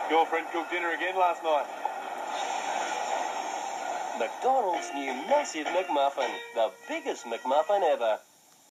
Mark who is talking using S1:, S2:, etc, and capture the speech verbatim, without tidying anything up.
S1: Girlfriend cooked dinner again last night.
S2: McDonald's new massive McMuffin, the biggest McMuffin ever.